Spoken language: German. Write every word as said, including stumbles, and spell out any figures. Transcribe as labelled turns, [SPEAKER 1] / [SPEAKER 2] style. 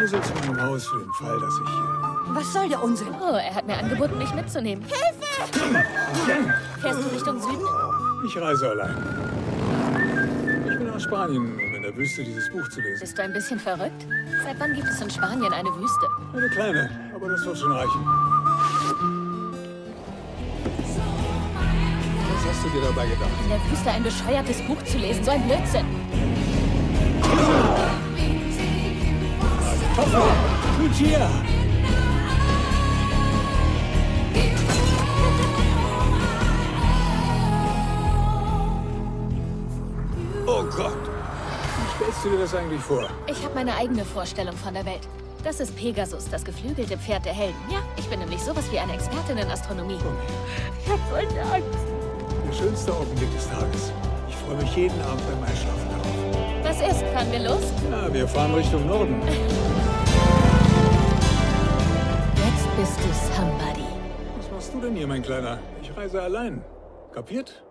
[SPEAKER 1] Schlüssel zu meinem Haus für den Fall, dass ich...
[SPEAKER 2] Was soll der Unsinn?
[SPEAKER 3] Oh, er hat mir angeboten, mich mitzunehmen. Hilfe! Fährst du Richtung Süden?
[SPEAKER 1] Ich reise allein. Ich bin nach Spanien, um in der Wüste dieses Buch zu lesen.
[SPEAKER 3] Bist du ein bisschen verrückt? Seit wann gibt es in Spanien eine Wüste?
[SPEAKER 1] Eine kleine, aber das wird schon reichen. Was hast du dir dabei gedacht?
[SPEAKER 3] In der Wüste ein bescheuertes Buch zu lesen, so ein Blödsinn.
[SPEAKER 1] Lucia! Oh Gott! Wie stellst du dir das eigentlich vor?
[SPEAKER 3] Ich habe meine eigene Vorstellung von der Welt. Das ist Pegasus, das geflügelte Pferd der Helden. Ja, ich bin nämlich sowas wie eine Expertin in Astronomie. Ich hab solche Angst.
[SPEAKER 1] Der schönste Augenblick des Tages. Ich freue mich jeden Abend beim Einschlafen darauf.
[SPEAKER 3] Was ist? Fahren wir los?
[SPEAKER 1] Ja, wir fahren Richtung Norden.
[SPEAKER 3] Jetzt bist du somebody.
[SPEAKER 1] Was machst du denn hier, mein Kleiner? Ich reise allein. Kapiert?